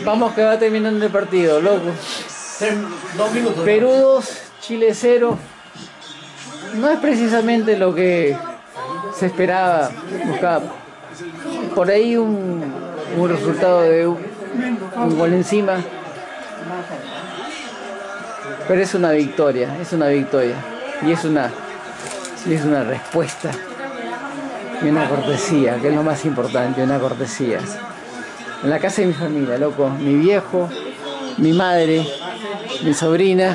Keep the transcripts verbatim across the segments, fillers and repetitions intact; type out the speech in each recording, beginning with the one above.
Vamos que va terminando el partido, loco. Dos minutos. Perú dos, Chile cero. No es precisamente lo que se esperaba. Buscaba por ahí un, un resultado de un, un gol encima. Pero es una victoria, es una victoria. Y es una, y es una respuesta. Y una cortesía, que es lo más importante, una cortesía. En la casa de mi familia, loco. Mi viejo, mi madre, mi sobrina,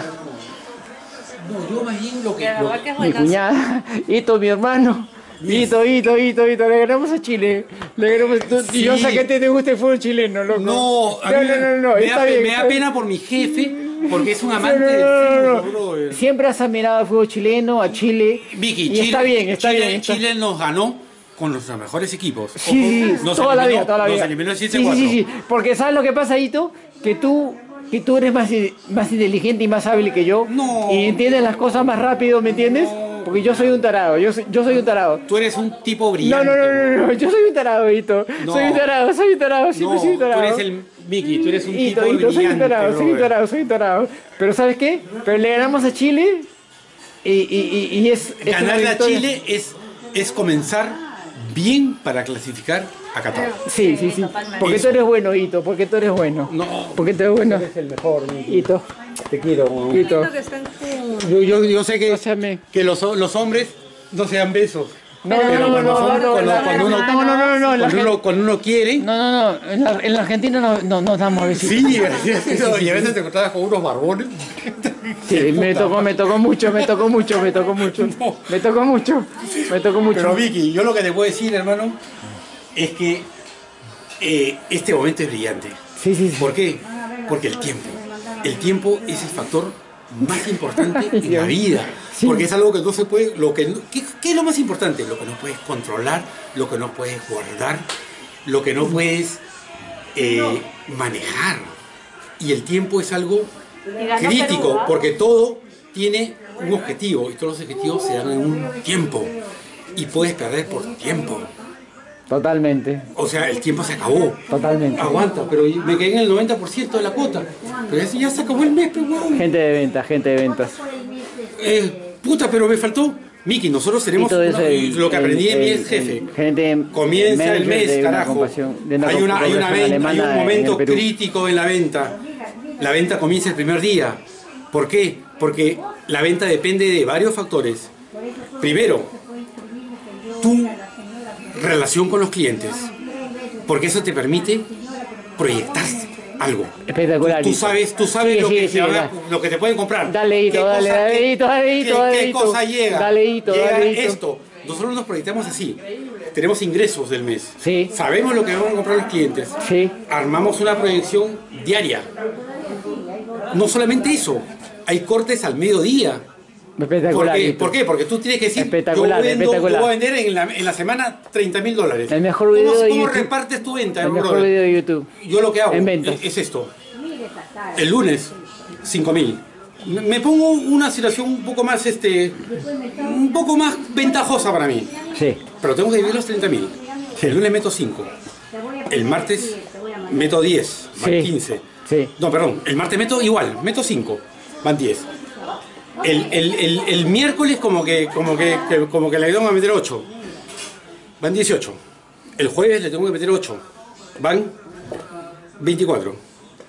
No, yo más bien lo que... Pero Lo, que es mi buenazo. cuñada, Hito, mi hermano. Hito, Hito, Hito, Hito, le ganamos a Chile. Le ganamos. Tú, Sí. Yo sé que te, te gusta el fútbol chileno, loco. no, a no, mí no, no, no, me, está da, bien. me da está pena por mi jefe, porque es un bien. amante No, no, del no, no, fútbol, no. brother. Siempre has admirado el fútbol chileno, a Chile. Vicky, y Chile, está bien, está Chile, bien. está- Chile nos ganó con nuestros mejores equipos. Sí, sí, sí, Nos toda la eliminó- vida, toda la vida. Nos eliminó el Sí, siete cuatro. sí, sí, sí, porque ¿sabes lo que pasa, Hito? Que tú, que tú eres más, más inteligente y más hábil que yo. No. Y entiendes las cosas más rápido, ¿me entiendes? Porque yo soy un tarado, yo soy, yo soy un tarado. Tú eres un tipo No, brillante. no, no, no, no, yo soy un tarado, Hito. No. Soy un tarado, soy un tarado, siempre No, soy un tú tarado. eres el Mickey, tú eres un Hito, tipo Hito, soy un brillante. tarado, soy un brother. tarado, soy un tarado. Pero ¿sabes qué? Pero le ganamos a Chile y, y, y, y es, es una Ganarle a victoria. Chile es, es comenzar bien para clasificar a Qatar. Sí, sí, sí. Porque tú eres bueno, Hito, porque tú eres bueno. No, Porque tú eres bueno. eres el mejor, Mickey. Hito, Te quiero. Hito. Siento que están con- Yo, yo, yo sé que, Pásame. que los, los hombres no se dan besos. No, Pero no, no, cuando no, son- no, cuando- la- cuando uno- no, no, no, no, no, en la Cuando uno, cuando uno quiere. No, no, no, en la, en la Argentina no, no, no damos besitos. Sí, y a veces te encontrabas con unos barbones. Sí, me tocó, me tocó mucho, me tocó mucho, me tocó mucho. Me tocó mucho, me tocó mucho. Pero Vicky, yo lo que te puedo decir, hermano, es que eh, este momento es brillante. Sí, sí, sí. ¿Por qué? Porque el tiempo. El tiempo es el factor más importante en la vida. Sí. Porque es algo que no se puede... Lo que, no- ¿qué, qué es lo más importante? Lo que no puedes controlar, lo que no puedes guardar, lo que no puedes eh, manejar. Y el tiempo es algo Y ganó crítico, Perú, ¿ah? porque todo tiene un objetivo y todos los objetivos se dan en un tiempo. Y puedes perder por tiempo. Totalmente, O sea, el tiempo se acabó. totalmente. Aguanta, pero me quedé en el noventa por ciento de la cuota. Pero ya, ya se acabó el mes, pues, huevón. Gente de ventas, gente de ventas. Eh, puta, pero me faltó. Miki, nosotros tenemos Todo eso, una- el- lo que aprendí el- en mi el- ex jefe. el gerente Comienza el manager mes, de una carajo. compasión- de una hay una, hay una corporación venta, hay alemana un en momento el Perú. crítico en la venta. La venta comienza el primer día. ¿Por qué? Porque la venta depende de varios factores. Primero, tu relación con los clientes. Porque eso te permite proyectar algo. Espectacular. Tú sabes, tú sabes Sí, lo, sí, que sí, se va- va. lo que te pueden comprar. Dale, Hito, ¿Qué dale, cosa- dale, qué- Hito, dale, Hito, qué- dale, ¿Qué Hito. cosa llega? Dale, Hito, Llega dale, Hito. esto. Nosotros nos proyectamos así. Tenemos ingresos del mes. Sí. Sabemos lo que van a comprar los clientes. Sí. Armamos una proyección diaria. No solamente eso. Hay cortes al mediodía. ¿Por Espectacular. qué? Hito. ¿Por qué? Porque tú tienes que decir, Espectacular, yo, vendo, espectacular. yo voy a vender en la, en la semana treinta mil dólares. El mejor ¿Cómo, video de cómo YouTube. repartes tu venta? El mejor brother? video de YouTube. Yo lo que hago En ventas. es, es esto. El lunes, cinco mil. Me me pongo una situación un poco más, este, un poco más ventajosa para mí. Sí. Pero tengo que dividir los treinta mil. El lunes meto cinco. El martes meto diez. Van Sí. quince. Sí. No, perdón. El martes meto igual. Meto cinco. Van diez. El, el, el, el miércoles como que, como que, que- como que le tengo que meter ocho. Van dieciocho. El jueves le tengo que meter ocho. Van veinticuatro.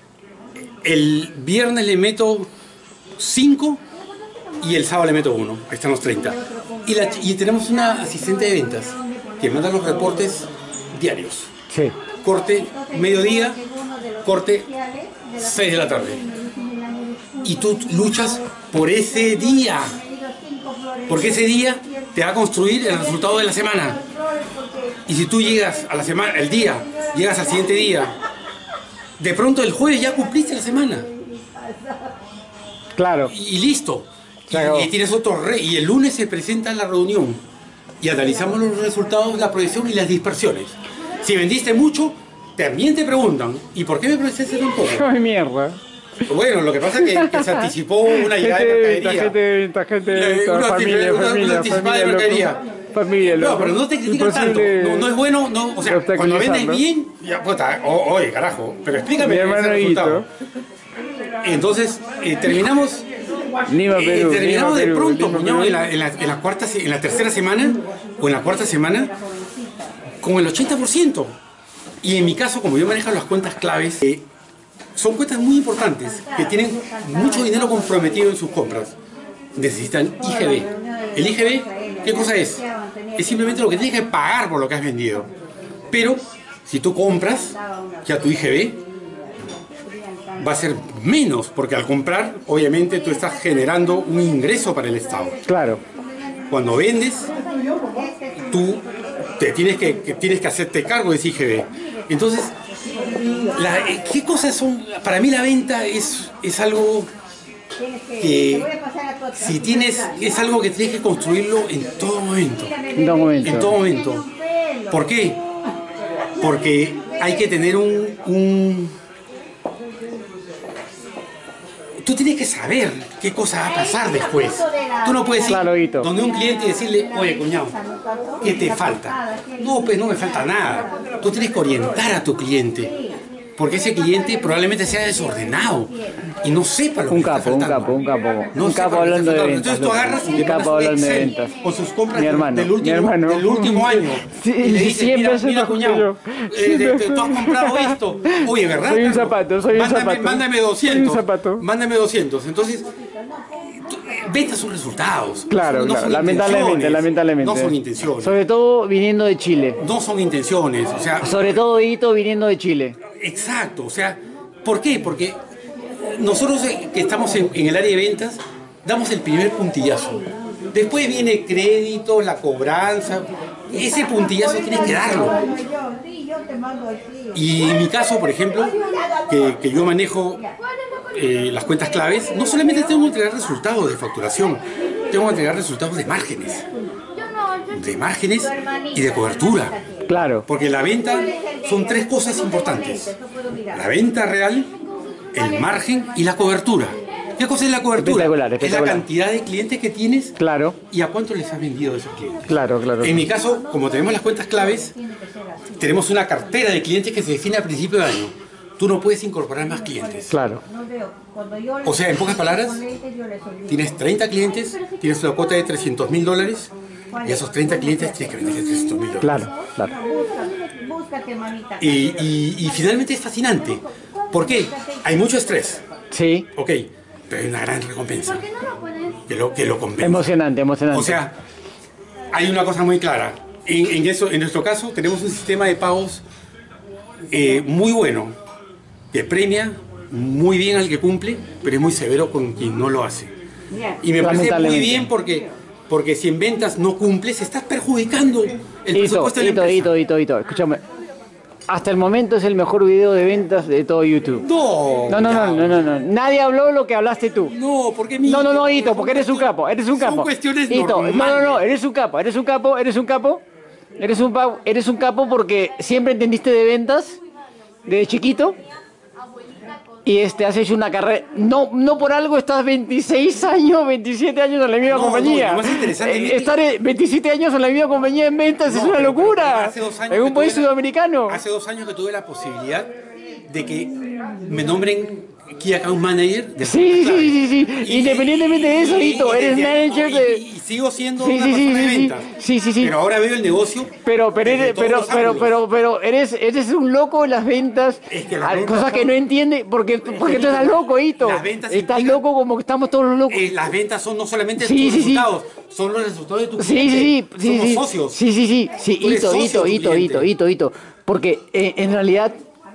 El viernes le meto cinco y el sábado le meto uno. Ahí están los treinta. Y, la ch- y tenemos una asistente de ventas que manda los reportes diarios. Sí. Corte mediodía, corte seis de la tarde. Y tú luchas por ese día. Porque ese día te va a construir el resultado de la semana. Y si tú llegas a la semana, el día, llegas al siguiente día, de pronto el jueves ya cumpliste la semana. Claro. Y, y listo. Y- Claro. Y, tienes otro rey. Y el lunes se presenta la reunión. Y analizamos los resultados, la proyección y las dispersiones. Si vendiste mucho, también te preguntan, ¿y por qué me proyectaste tan poco? Ay, mierda. Bueno, lo que pasa es que, que se anticipó una llegada Gente de de venta, mercadería. gente de venta, gente de Eh, venta. una Familia, antici- una- una familia, anticipada de familia, loco. mercadería. familia. No, pero no te critican tanto. No, no es bueno, no, o sea, cuando vendes bien, ya puta, o- oye, carajo, pero explícame Mi ese hermano resultado. Hito. Entonces, eh, terminamos, Lima, eh, Perú. terminamos Lima, de Perú, pronto, Lima, cuñado, Perú. en la, en, la, en, la cuarta, se- en la tercera semana, o en la cuarta semana, con el ochenta por ciento. Y en mi caso, como yo manejo las cuentas claves, eh, son cuentas muy importantes, que tienen mucho dinero comprometido en sus compras. Necesitan I G B. El I G B, ¿qué cosa es? Es simplemente lo que tienes que pagar por lo que has vendido. Pero, si tú compras, ya tu I G B va a ser menos, porque al comprar, obviamente, tú estás generando un ingreso para el Estado. Claro. Cuando vendes, tú te tienes que, que tienes que hacerte cargo de ese I G B. Entonces, la- eh, ¿qué cosas son? Para mí la venta es, es algo que si tienes, es algo que tienes que construirlo en todo momento. En todo momento. En todo momento. ¿Por qué? Porque hay que tener un, un... Tú tienes que saber qué cosa va a pasar después. Tú no puedes ir Claro, Hito. donde un cliente y decirle, oye, cuñado, ¿qué te falta? No, pues no me falta nada. Tú tienes que orientar a tu cliente. Porque ese cliente probablemente sea desordenado y no sepa lo que Un está capo, un faltando. capo, un capo. No Un sepa capo lo que está hablando de faltando. ventas. Entonces tú agarras y Un le capo mandas un hablando de Excel ventas. con sus compras Mi hermano, del, último, mi hermano. del último año. Sí, y le dices, siempre mira, se mira me cuñado, ocurrió. eh, de- de- tú has comprado esto. Oye, ¿verdad? Soy un Carlos? zapato, soy un mándame, zapato. Mándame doscientos. Soy un zapato. Mándame doscientos. Entonces, tú- ventas son resultados. Claro, no claro, son lamentablemente, intenciones. lamentablemente. No son intenciones. Sobre todo viniendo de Chile. No son intenciones. O sea, Sobre todo Hito viniendo de Chile. exacto, o sea, ¿por qué? Porque nosotros eh, que estamos en, en el área de ventas, damos el primer puntillazo. Después viene crédito, la cobranza. Ese puntillazo tienes que darlo. Y en mi caso, por ejemplo, que, que yo manejo eh, las cuentas claves, no solamente tengo que entregar resultados de facturación, tengo que entregar resultados de márgenes. De márgenes y de cobertura. Claro. Porque la venta son tres cosas importantes. La venta real, el margen y la cobertura. ¿Qué cosa es la cobertura? Espectacular, Es la espectacular. cantidad de clientes que tienes Claro, y a cuánto les has vendido a esos clientes. claro, claro. En mi caso, como tenemos las cuentas claves, tenemos una cartera de clientes que se define a principio de año. Tú no puedes incorporar más clientes. Claro. O sea, en pocas palabras, tienes treinta clientes, tienes una cuota de trescientos mil dólares y a esos treinta clientes tienes que vender trescientos mil dólares. Claro, claro. Y, y, y finalmente es fascinante. ¿Por qué? Hay mucho estrés, Sí. ok, pero hay una gran recompensa que lo, que lo compensa. Emocionante, emocionante. O sea, hay una cosa muy clara. En, en, eso, en nuestro caso tenemos un sistema de pagos eh, muy bueno, que premia muy bien al que cumple, pero es muy severo con quien no lo hace. Y me parece muy Lamentablemente. bien porque, porque si en ventas no cumples, estás perjudicando el Hito, presupuesto de la Hito, empresa. Hito, Hito, Hito. Escúchame. Hasta el momento es el mejor video de ventas de todo YouTube. No, No, no, no, no, no, no. Nadie habló lo que hablaste tú. No, porque mi... No, no, no, Hito, porque eres un capo, eres un capo. Son cuestiones Hito, normales. no, no, no, eres un capo, eres un capo, eres un capo. Eres un, pa- eres un capo porque siempre entendiste de ventas desde chiquito. Y este, has hecho una carrera. No, no por algo estás veintiséis años, veintisiete años en la misma No, compañía. no, lo más interesante, Eh, Miki- estar eh, veintisiete años en la misma compañía en ventas No, es una pero- pero locura. hace dos años En un que país tuve la- sudamericano. Hace dos años que tuve la posibilidad de que me nombren Key Account Manager de Sí, sí, Clave. sí, sí, sí. Independientemente de eso, Hito, eres desde ahí- manager no, de- y, y sigo siendo Sí, una sí, sí, persona de sí, sí. ventas. Sí, sí, sí. Pero ahora veo el negocio. Pero, pero, desde eres, todos pero, los pero, ángulos. pero, pero, eres, eres un loco en las ventas. Es que las Hay ventas cosas que son- no entiende, porque, porque tú estás loco, Hito. Las ventas Estás implican- loco como que estamos todos locos. Eh, las ventas son no solamente Sí, tus sí, sí. resultados, son los resultados de tu Sí, cliente. sí, sí, sí, Somos sí. socios. Sí, sí, sí, sí, Tú eres Hito, socio Hito, de tu Hito, cliente. Hito, Hito, Hito. Porque eh, en realidad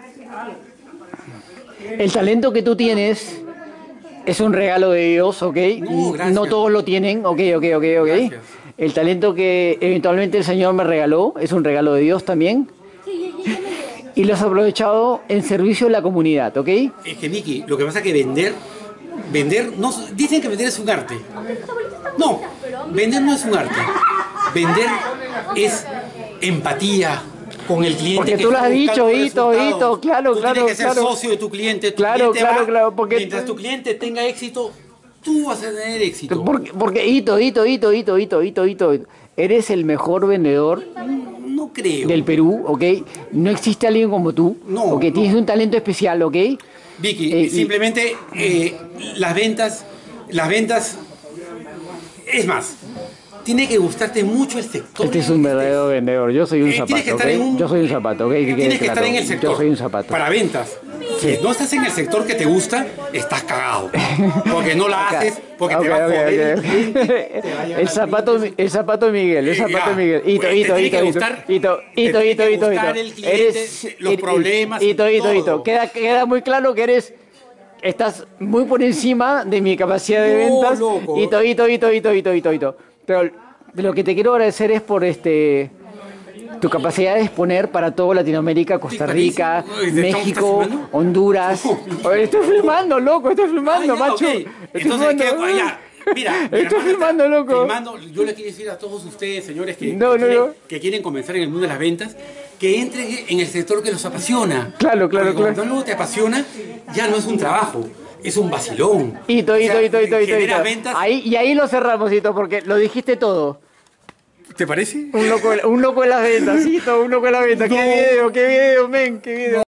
el talento que tú tienes es un regalo de Dios, ¿ok? No, gracias. No todos lo tienen, ok, ok, ok, ok. Gracias. El talento que eventualmente el Señor me regaló es un regalo de Dios también. Y lo has aprovechado en servicio de la comunidad, ¿ok? Es que, Miki, lo que pasa es que vender, vender, no, dicen que vender es un arte. No, vender no es un arte. Vender es empatía con el cliente. Porque que tú lo está has dicho, buscando Hito, resultados. Hito, claro, Tú claro, tienes que ser claro. socio de tu cliente. Tu Claro, cliente claro, va, claro, porque- mientras tu cliente tenga éxito, tú vas a tener éxito. Porque, porque Hito, Hito, Hito, Hito, Hito, Hito, Hito, eres el mejor vendedor No creo. del Perú, ¿ok? No existe alguien como tú, No, ¿ok? no. Tienes un talento especial, ¿ok? Vicky, Eh, y- simplemente eh, las ventas, las ventas, es más, tiene que gustarte mucho el sector. Este es en un el que verdadero vendedor. Yo soy un Eh, tienes zapato, que ¿ok? estar en un- Yo soy un zapato, ¿ok? Que quede Tienes que estar claro. en el sector. Yo soy un zapato. Para ventas. Si no estás en el sector que te gusta, estás cagado. Porque no la haces, porque Ok, te va a ok, joder ok. el cliente, te va a llevar El al zapato, cliente. el zapato de Miguel, el Eh, zapato de ya, Miguel. Hito, pues, te hito, tiene hito, que hito, gustar- hito, te hito, tiene hito, que hito, gustar hito. el cliente, los problemas y Hito, hito, hito. todo. Queda, queda muy claro que eres, estás muy por encima de mi capacidad de No, ventas. loco. Hito, hito, hito, hito, hito, hito, hito. Pero lo que te quiero agradecer es por este tu capacidad de exponer para toda Latinoamérica, Costa Rica, Estoy padrísimo. ¿Estamos- México, estás filmando? Honduras. Oh, Oye, estoy filmando, loco, estoy filmando, Ah, ya, macho. ok. Estoy Entonces, ¿qué? filmando. Ya, mira, mi Estoy hermana filmando, está loco. filmando. Yo le quiero decir a todos ustedes, señores, que, No, que no, quieren, no. que quieren comenzar en el mundo de las ventas, que entren en el sector que los apasiona. Claro, claro, Porque cuando claro. algo te apasiona, ya no es un trabajo, es un vacilón. Hito, O hito, sea, hito, hito, hito, generas hito. ventas. Ahí, y ahí lo cerramos, Hito, porque lo dijiste todo. ¿Te parece? Un loco, de- un loco de las ventas, Hito, un loco de las ventas. ¿Qué No. video, qué video, men, qué video?